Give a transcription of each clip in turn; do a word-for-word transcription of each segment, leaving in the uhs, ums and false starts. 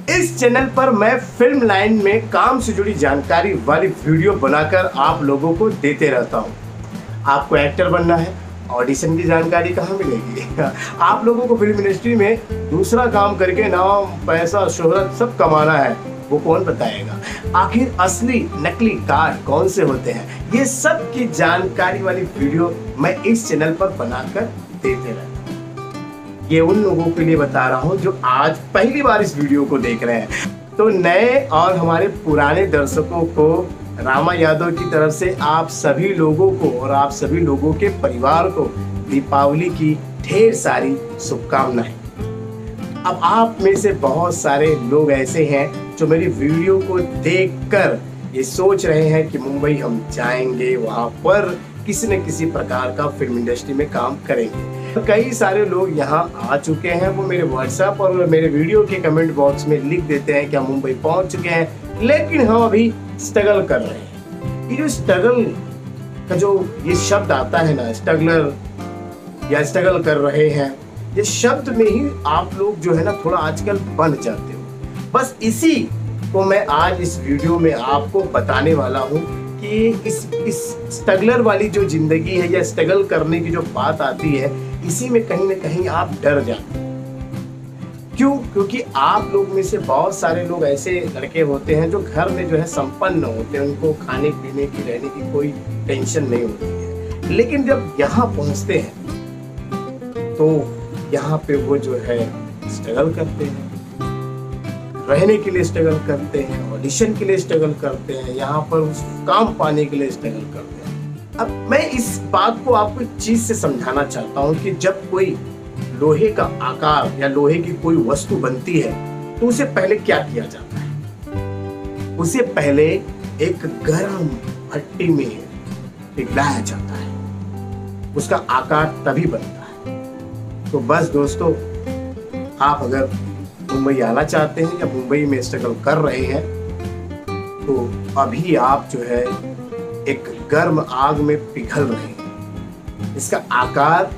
इस चैनल पर मैं फिल्म लाइन में काम से जुड़ी जानकारी वाली वीडियो बनाकर आप लोगों को देते रहता हूँ। आपको एक्टर बनना है, ऑडिशन की जानकारी कहाँ मिलेगी? आप लोगों को फिल्म इंडस्ट्री में दूसरा काम करके नाम, पैसा, शोहरत सब कमाना है, वो कौन बताएगा? आखिर असली नकली कार्ड कौन से होते हैं? ये सब की जानकारी वाली वीडियो मैं इस चैनल पर बनाकर देते रहता हूँ। ये उन लोगों के लिए बता रहा हूँ जो आज पहली बार इस वीडियो को देख रहे हैं। तो नए और हमारे पुराने दर्शकों को रामा यादव की तरफ से आप सभी लोगों को और आप सभी लोगों के परिवार को दीपावली की ढेर सारी शुभकामनाएं। अब आप में से बहुत सारे लोग ऐसे हैं जो मेरी वीडियो को देखकर ये सोच रहे हैं कि मुंबई हम जाएंगे, वहां पर किसी न किसी प्रकार का फिल्म इंडस्ट्री में काम करेंगे। कई सारे लोग यहाँ आ चुके हैं, वो मेरे व्हाट्सएप और मेरे वीडियो के कमेंट बॉक्स में लिख देते हैं कि हम मुंबई पहुंच चुके हैं, लेकिन हम अभी स्ट्रगल कर रहे हैं। ये जो स्ट्रगल का जो ये शब्द आता है ना, स्ट्रगलर या स्ट्रगल कर रहे हैं, ये शब्द में ही आप लोग जो है ना थोड़ा आजकल बन जाते हो। बस इसी को मैं आज इस वीडियो में आपको बताने वाला हूँ कि इस इस स्ट्रगलर वाली जो जिंदगी है या स्ट्रगल करने की जो बात आती है, इसी में कहीं ना कहीं आप डर जाते हैं। क्यों? क्योंकि आप लोग में से बहुत सारे लोग ऐसे लड़के होते हैं जो घर में जो है संपन्न होते हैं, उनको खाने पीने की, रहने की कोई टेंशन नहीं होती है। लेकिन जब यहाँ पहुँचते हैं तो यहाँ पे वो जो है स्ट्रगल करते हैं, रहने के लिए स्ट्रगल करते हैं, ऑडिशन के लिए स्ट्रगल करते हैं, यहाँ पर उस काम पाने के लिए स्ट्रगल करते हैं। अब मैं इस बात को आपको एक चीज से समझाना चाहता हूँ कि जब कोई लोहे का आकार या लोहे की कोई वस्तु बनती है तो उसे पहले क्या किया जाता है? उसे पहले एक गर्म भट्टी में पिघलाया जाता है, उसका आकार तभी बनता है। तो बस दोस्तों, आप अगर मुंबई आना चाहते हैं या मुंबई में स्ट्रगल कर रहे हैं तो अभी आप जो है एक गर्म आग में पिघल रहे हैं। इसका आकार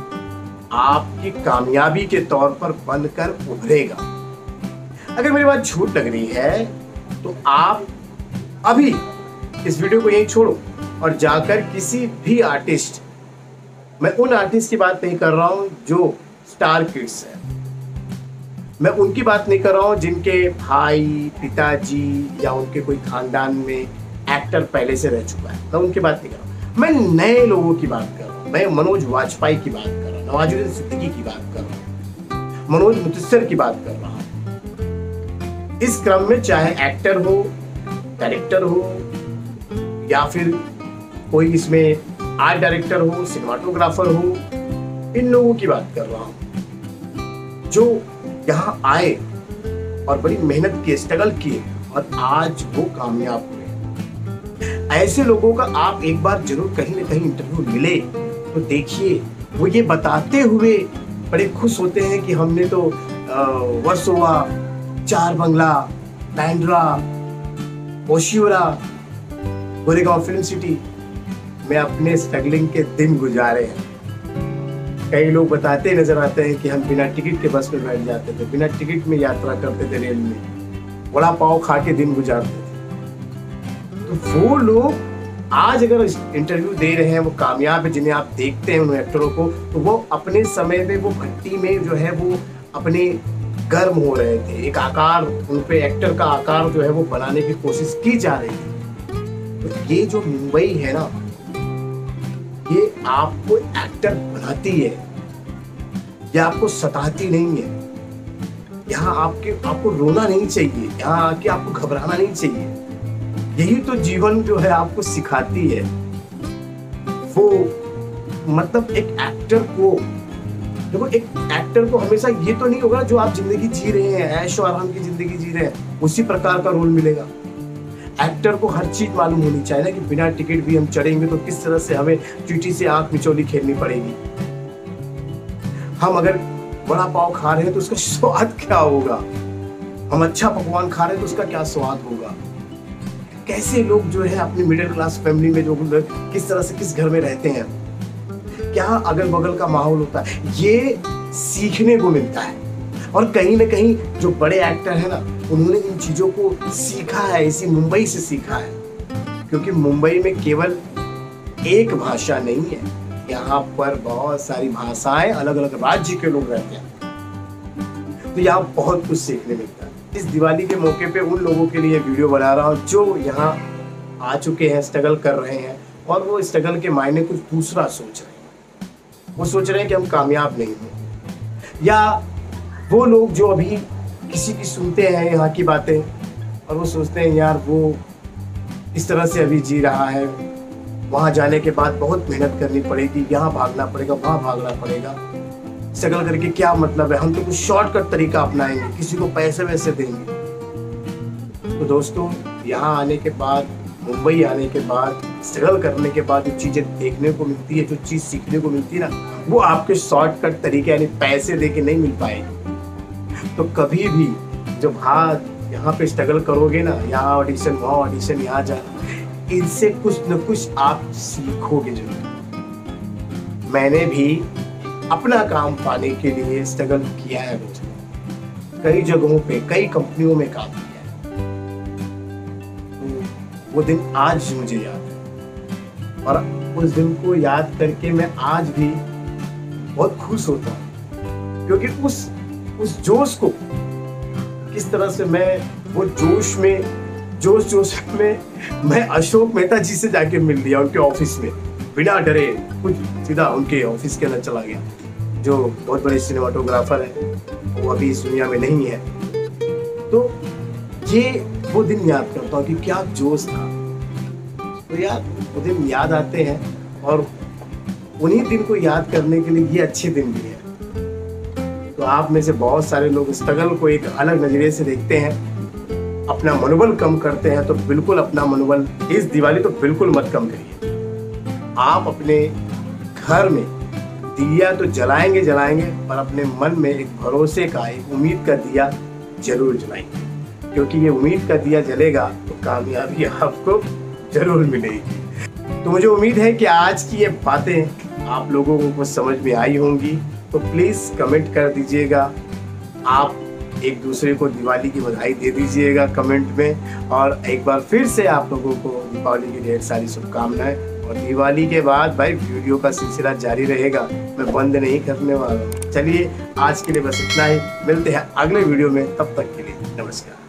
आपकी कामयाबी के तौर पर बनकर उभरेगा। अगर मेरी बात झूठ लग रही है तो आप अभी इस वीडियो को यहीं छोड़ो और जाकर किसी भी आर्टिस्ट, मैं उन आर्टिस्ट की बात नहीं कर रहा हूं जो स्टार किड्स है, मैं उनकी बात नहीं कर रहा हूं जिनके भाई, पिताजी या उनके कोई खानदान में एक्टर पहले से रह चुका है, मैं उनकी बात नहीं कर रहा हूं। मैं नए लोगों की बात कर रहा हूं। मैं मनोज वाजपेयी की बात कर रहा हूं, नवाजुद्दीन सिद्दीकी की बात कर रहा हूं, मनोज मुदस्सिर की बात कर रहा हूं। इस क्रम में चाहे एक्टर हो, डायरेक्टर हो या फिर कोई इसमें आर्ट डायरेक्टर हो, सिनेमाटोग्राफर हो, इन लोगों की बात कर रहा हूं जो यहाँ आए और बड़ी मेहनत की, स्ट्रगल किए और आज वो कामयाब हुए। ऐसे लोगों का आप एक बार जरूर कहीं ना कहीं इंटरव्यू मिले तो देखिए, वो ये बताते हुए बड़े खुश होते हैं कि हमने तो वर्सोवा, चार बंगला, बैंड्रा, ओशिवरा, गोरेगांव फिल्म सिटी में अपने स्ट्रगलिंग के दिन गुजारे हैं। कई लोग बताते नजर आते हैं कि हम बिना टिकट के बस में बैठ जाते थे, बिना टिकट में यात्रा करते थे, रेल में वड़ा पाव खा के दिन गुजारते थे। तो वो लोग आज अगर इंटरव्यू दे रहे हैं, वो कामयाब है, जिन्हें आप देखते हैं उन एक्टरों को, तो वो अपने समय में वो भट्टी में जो है वो अपने गर्म हो रहे थे। एक आकार उन पे, एक्टर का आकार जो है वो बनाने की कोशिश की जा रही थी। तो ये जो मुंबई है ना, ये आपको एक्टर बनाती है, ये आपको सताती नहीं है। यहाँ आपके आपको रोना नहीं चाहिए, यहाँ आके आपको घबराना नहीं चाहिए। यही तो जीवन जो है आपको सिखाती है। वो मतलब एक एक्टर को देखो, एक एक्टर को हमेशा ये तो नहीं होगा जो आप जिंदगी जी रहे हैं, ऐशो आराम की जिंदगी जी रहे हैं, उसी प्रकार का रोल मिलेगा। एक्टर को हर चीज मालूम होनी चाहिए ना कि बिना टिकट भी हम चढ़ेंगे तो किस तरह से हमें चींटी से आंख मिचौली खेलनी पड़ेगी। हम अगर बड़ा पाव खा रहे हैं तो उसका स्वाद क्या होगा, हम अच्छा पकवान खा रहे हैं तो उसका क्या स्वाद होगा। कैसे लोग जो है अपनी मिडिल क्लास फैमिली में जो किस तरह से किस घर में रहते हैं, क्या अगल बगल का माहौल होता है, ये सीखने को मिलता है। और कहीं ना कहीं जो बड़े एक्टर है ना, उन्होंने इन चीज़ों को सीखा है, इसी मुंबई से सीखा है। क्योंकि मुंबई में केवल एक भाषा नहीं है, यहाँ पर बहुत सारी भाषाएं, अलग अलग राज्य के लोग रहते हैं, तो यहाँ बहुत कुछ सीखने मिलता है। इस दिवाली के मौके पे उन लोगों के लिए वीडियो बना रहा हूँ जो यहाँ आ चुके हैं, स्ट्रगल कर रहे हैं, और वो स्ट्रगल के मायने कुछ दूसरा सोच रहे हैं। वो सोच रहे हैं कि हम कामयाब नहीं हैं, या वो लोग जो अभी किसी की सुनते हैं यहाँ की बातें और वो सोचते हैं यार वो इस तरह से अभी जी रहा है, वहाँ जाने के बाद बहुत मेहनत करनी पड़ेगी, यहाँ भागना पड़ेगा, वहाँ भागना पड़ेगा, स्ट्रगल करके क्या मतलब है, हम तो कुछ शॉर्टकट तरीका अपनाएंगे, किसी को पैसे वैसे देंगे। तो दोस्तों, यहाँ आने के बाद, मुंबई आने के बाद, स्ट्रगल करने के बाद जो चीज़ें देखने को मिलती है, जो चीज़ सीखने को मिलती है ना, वो आपके शॉर्टकट तरीके यानी पैसे दे के नहीं मिल पाएगी। तो कभी भी जब हाँ यहाँ पे स्ट्रगल करोगे ना, यहाँ ऑडिशन, वहाँ ऑडिशन, यहाँ जा, इनसे कुछ न कुछ आप सीखोगे जरूर। मैंने भी अपना काम पाने के लिए स्ट्रगल किया है दोस्तों, कई जगहों पे, कई कंपनियों में काम किया है। तो वो दिन आज मुझे याद है, और उस दिन को याद करके मैं आज भी बहुत खुश होता हूँ, क्योंकि उस उस जोश को किस तरह से मैं वो जोश में जोश जोश में मैं अशोक मेहता जी से जाके मिल लिया उनके ऑफिस में, बिना डरे कुछ सीधा उनके ऑफिस के अंदर चला गया, जो बहुत बड़े सिनेमाटोग्राफर हैं, वो अभी इस दुनिया में नहीं है। तो ये वो दिन याद करता हूँ कि क्या जोश था। तो यार वो दिन याद आते हैं, और उन्हीं दिन को याद करने के लिए ये अच्छे दिन भी है। तो आप में से बहुत सारे लोग स्ट्रगल को एक अलग नजरिए से देखते हैं, अपना मनोबल कम करते हैं, तो बिल्कुल अपना मनोबल इस दिवाली तो बिल्कुल मत कम करिए। आप अपने घर में दिया तो जलाएंगे जलाएंगे पर अपने मन में एक भरोसे का, एक उम्मीद का दिया जरूर जलाएंगे, क्योंकि ये उम्मीद का दिया जलेगा तो कामयाबी आपको जरूर मिलेगी। तो मुझे उम्मीद है कि आज की ये बातें आप लोगों को कुछ समझ में आई होंगी। तो प्लीज़ कमेंट कर दीजिएगा, आप एक दूसरे को दिवाली की बधाई दे दीजिएगा कमेंट में, और एक बार फिर से आप लोगों को दीपावली की ढेर सारी शुभकामनाएं। और दिवाली के बाद भाई वीडियो का सिलसिला जारी रहेगा, मैं बंद नहीं करने वाला हूँ। चलिए आज के लिए बस इतना ही, मिलते हैं अगले वीडियो में, तब तक के लिए नमस्कार।